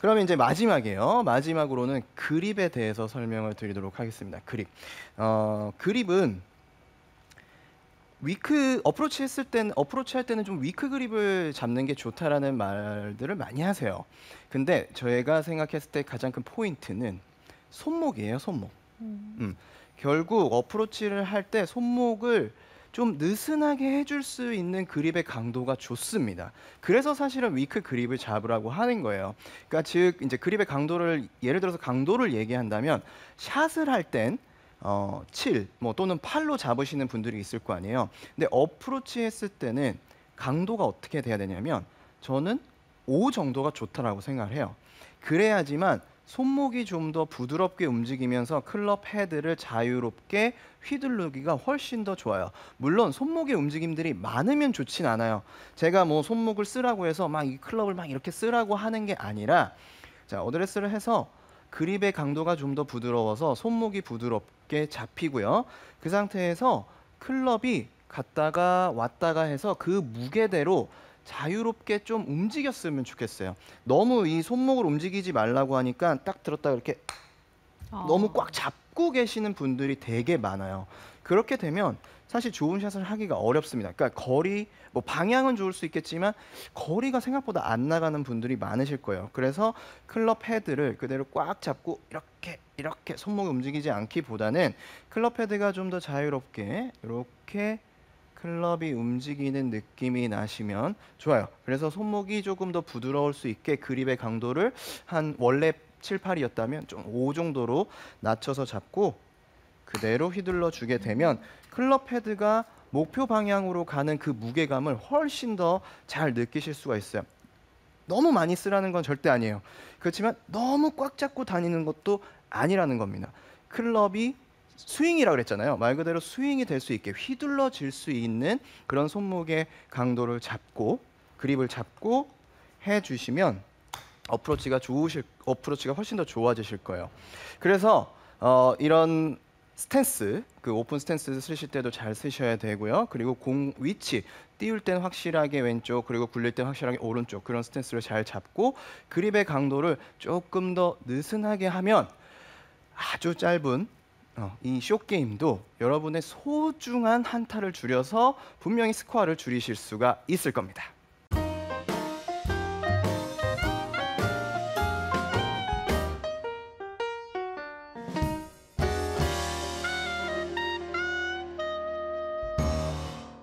그러면 이제 마지막이에요. 마지막으로는 그립에 대해서 설명을 드리도록 하겠습니다. 그립. 그립은 위크 어프로치 했을 땐 어프로치 할 때는 좀 위크 그립을 잡는 게 좋다라는 말들을 많이 하세요. 근데 저희가 생각했을 때 가장 큰 포인트는 손목이에요, 손목. 음. 음. 결국 어프로치를 할 때 손목을 좀 느슨하게 해줄 수 있는 그립의 강도가 좋습니다. 그래서 사실은 위크 그립을 잡으라고 하는 거예요. 그러니까 즉 이제 그립의 강도를 예를 들어서 강도를 얘기한다면 샷을 할 땐 7, 뭐 또는 8로 잡으시는 분들이 있을 거 아니에요. 근데 어프로치 했을 때는 강도가 어떻게 돼야 되냐면 저는 5 정도가 좋다라고 생각을 해요. 그래야지만 손목이 좀 더 부드럽게 움직이면서 클럽 헤드를 자유롭게 휘두르기가 훨씬 더 좋아요. 물론 손목의 움직임들이 많으면 좋진 않아요. 제가 뭐 손목을 쓰라고 해서 막 이 클럽을 막 이렇게 쓰라고 하는 게 아니라 자, 어드레스를 해서 그립의 강도가 좀 더 부드러워서 손목이 부드럽게 잡히고요. 그 상태에서 클럽이 갔다가 왔다가 해서 그 무게대로 자유롭게 좀 움직였으면 좋겠어요. 너무 이 손목을 움직이지 말라고 하니까 딱 들었다가 이렇게 너무 아. 꽉 잡고 계시는 분들이 되게 많아요. 그렇게 되면 사실 좋은 샷을 하기가 어렵습니다. 그러니까 거리, 뭐 방향은 좋을 수 있겠지만 거리가 생각보다 안 나가는 분들이 많으실 거예요. 그래서 클럽 헤드를 그대로 꽉 잡고 이렇게 손목이 움직이지 않기보다는 클럽 헤드가 좀 더 자유롭게 이렇게 클럽이 움직이는 느낌이 나시면 좋아요. 그래서 손목이 조금 더 부드러울 수 있게 그립의 강도를 한 원래 7, 8이었다면 좀 5 정도로 낮춰서 잡고 그대로 휘둘러 주게 되면 클럽 헤드가 목표 방향으로 가는 그 무게감을 훨씬 더 잘 느끼실 수가 있어요. 너무 많이 쓰라는 건 절대 아니에요. 그렇지만 너무 꽉 잡고 다니는 것도 아니라는 겁니다. 클럽이 스윙이라 그랬잖아요. 말 그대로 스윙이 될 수 있게 휘둘러질 수 있는 그런 손목의 강도를 잡고 그립을 잡고 해 주시면 어프로치가 훨씬 더 좋아지실 거예요. 그래서 이런 스탠스, 그 오픈 스탠스 쓰실 때도 잘 쓰셔야 되고요. 그리고 공 위치, 띄울 땐 확실하게 왼쪽, 그리고 굴릴 땐 확실하게 오른쪽 그런 스탠스를 잘 잡고 그립의 강도를 조금 더 느슨하게 하면 아주 짧은 이 숏게임도 여러분의 소중한 한타를 줄여서 분명히 스코어를 줄이실 수가 있을 겁니다.